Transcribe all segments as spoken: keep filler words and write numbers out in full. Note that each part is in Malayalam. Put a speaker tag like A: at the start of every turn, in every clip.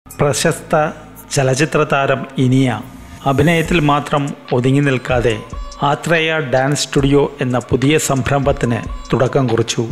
A: പ്രശസ്ത ചലച്ചിത്ര താരം ഇനിയ അഭിനയത്തിൽ മാത്രം ഒതുങ്ങി നിൽക്കാതെ ആത്രേയ ഡാൻസ് സ്റ്റുഡിയോ എന്ന പുതിയ സംരംഭത്തിന് തുടക്കം കുറിച്ചു.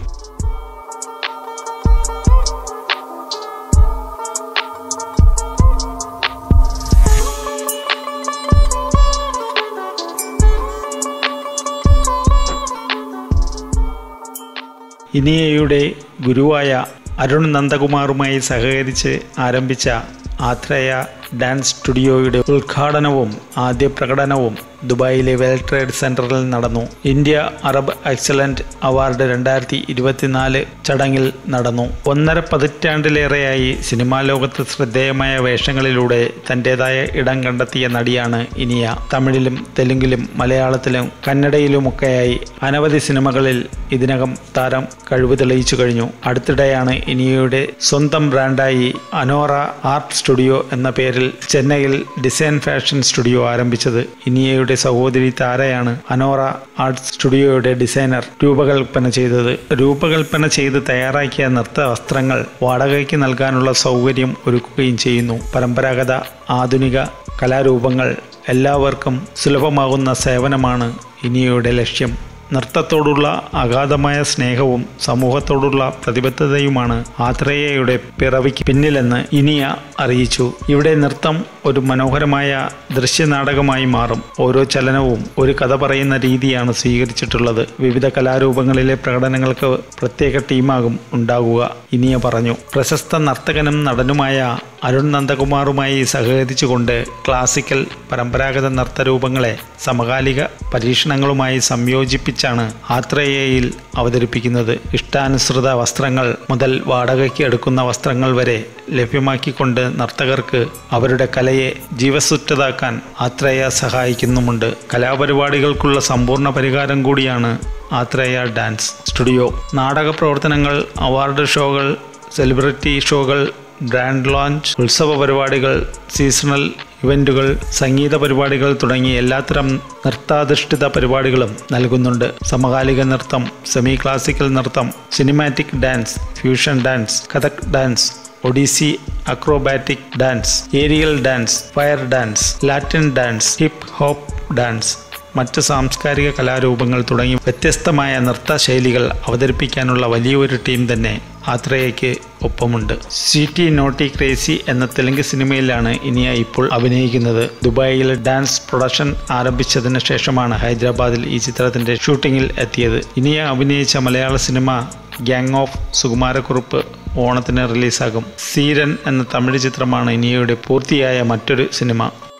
A: ഇനിയയുടെ ഗുരുവായ അരുൺ നന്ദകുമാറുമായി സഹകരിച്ച് ആരംഭിച്ച ആത്രേയ ഡാൻസ് സ്റ്റുഡിയോയുടെ ഉദ്ഘാടനവും ആദ്യ പ്രകടനവും ദുബായിലെ വേൾഡ് ട്രേഡ് സെന്ററിൽ നടന്നു. ഇന്ത്യ അറബ് എക്സലന്റ് അവാർഡ് രണ്ടായിരത്തി ഇരുപത്തിനാല് ചടങ്ങിൽ നടന്നു. ഒന്നര പതിറ്റാണ്ടിലേറെയായി സിനിമാ ലോകത്ത് ശ്രദ്ധേയമായ വേഷങ്ങളിലൂടെ തൻ്റെതായ ഇടം കണ്ടെത്തിയ നടിയാണ് ഇനിയ. തമിഴിലും തെലുങ്കിലും മലയാളത്തിലും കന്നഡയിലുമൊക്കെയായി അനവധി സിനിമകളിൽ ഇതിനകം താരം കഴിവ് തെളിയിച്ചു കഴിഞ്ഞു. അടുത്തിടെയാണ് ഇനിയയുടെ സ്വന്തം ബ്രാൻഡായി അനോറ ആർട്ട് സ്റ്റുഡിയോ എന്ന പേരിൽ ചെന്നൈയിൽ ഡിസൈൻ ഫാഷൻ സ്റ്റുഡിയോ ആരംഭിച്ചത്. ഇനിയയുടെ സഹോദരി താരയാണ് അനോറ ആർട്ട് സ്റ്റുഡിയോയുടെ ഡിസൈനർ രൂപകൽപ്പന ചെയ്തത്. രൂപകൽപ്പന ചെയ്ത് തയ്യാറാക്കിയ നൃത്ത വസ്ത്രങ്ങൾ വാടകയ്ക്ക് നൽകാനുള്ള സൗകര്യം ഒരുക്കുകയും ചെയ്യുന്നു. പരമ്പരാഗത ആധുനിക കലാരൂപങ്ങൾ എല്ലാവർക്കും സുലഭമാകുന്ന സേവനമാണ് ഇനിയയുടെ ലക്ഷ്യം. നൃത്തത്തോടുള്ള അഗാധമായ സ്നേഹവും സമൂഹത്തോടുള്ള പ്രതിബദ്ധതയുമാണ് ആത്രേയയുടെ പിറവിക്ക് പിന്നിലെന്ന് ഇനിയ അറിയിച്ചു. ഇവിടെ നൃത്തം ഒരു മനോഹരമായ ദൃശ്യനാടകമായി മാറും. ഓരോ ചലനവും ഒരു കഥ പറയുന്ന രീതിയാണ് സ്വീകരിച്ചിട്ടുള്ളത്. വിവിധ കലാരൂപങ്ങളിലെ പ്രകടനങ്ങൾക്ക് പ്രത്യേക ടീമാകും ഉണ്ടാകുക, ഇനിയ പറഞ്ഞു. പ്രശസ്ത നർത്തകനും നടനുമായ അരുൺ നന്ദകുമാറുമായി സഹകരിച്ചുകൊണ്ട് ക്ലാസിക്കൽ പരമ്പരാഗത നൃത്തരൂപങ്ങളെ സമകാലിക പരീക്ഷണങ്ങളുമായി സംയോജിപ്പിച്ചാണ് ആത്രേയയിൽ അവതരിപ്പിക്കുന്നത്. ഇഷ്ടാനുസൃത വസ്ത്രങ്ങൾ മുതൽ വാടകയ്ക്ക് എടുക്കുന്ന വസ്ത്രങ്ങൾ വരെ ലഭ്യമാക്കിക്കൊണ്ട് നർത്തകർക്ക് അവരുടെ കലയെ ജീവസുറ്റതാക്കാൻ ആത്രേയ സഹായിക്കുന്നുമുണ്ട്. കലാപരിപാടികൾക്കുള്ള സമ്പൂർണ്ണ പരിഹാരം കൂടിയാണ് ആത്രേയ ഡാൻസ് സ്റ്റുഡിയോ. നാടക പ്രവർത്തനങ്ങൾ, അവാർഡ് ഷോകൾ, സെലിബ്രിറ്റി ഷോകൾ, ബ്രാൻഡ് ലോഞ്ച്, ഉത്സവ പരിപാടികൾ, സീസണൽ ഇവന്റുകൾ, സംഗീത പരിപാടികൾ തുടങ്ങി എല്ലാത്തരം നൃത്താധിഷ്ഠിത പരിപാടികളും നൽകുന്നുണ്ട്. സമകാലിക നൃത്തം, സെമി ക്ലാസിക്കൽ നൃത്തം, cinematic dance, fusion dance, Kathak dance, Odissi acrobatic dance, aerial dance, fire dance, Latin dance, hip hop dance, മറ്റ് സാംസ്കാരിക കലാരൂപങ്ങൾ തുടങ്ങി വ്യത്യസ്തമായ നൃത്ത ശൈലികൾ അവതരിപ്പിക്കാനുള്ള വലിയൊരു ടീം തന്നെ ആത്രേയയ്ക്ക് ഒപ്പമുണ്ട്. സിറ്റി നോട്ടി ക്രേസി എന്ന തെലുങ്ക് സിനിമയിലാണ് ഇനിയ ഇപ്പോൾ അഭിനയിക്കുന്നത്. ദുബായിൽ ഡാൻസ് പ്രൊഡക്ഷൻ ആരംഭിച്ചതിന് ശേഷമാണ് ഹൈദരാബാദിൽ ഈ ചിത്രത്തിന്റെ ഷൂട്ടിങ്ങിൽ എത്തിയത്. ഇനിയ അഭിനയിച്ച മലയാള സിനിമ ഗ്യാങ് ഓഫ് സുകുമാരക്കുറുപ്പ് ഓണത്തിന് റിലീസാകും. സീരൻ എന്ന തമിഴ് ചിത്രമാണ് ഇനിയയുടെ പൂർത്തിയായ മറ്റൊരു സിനിമ.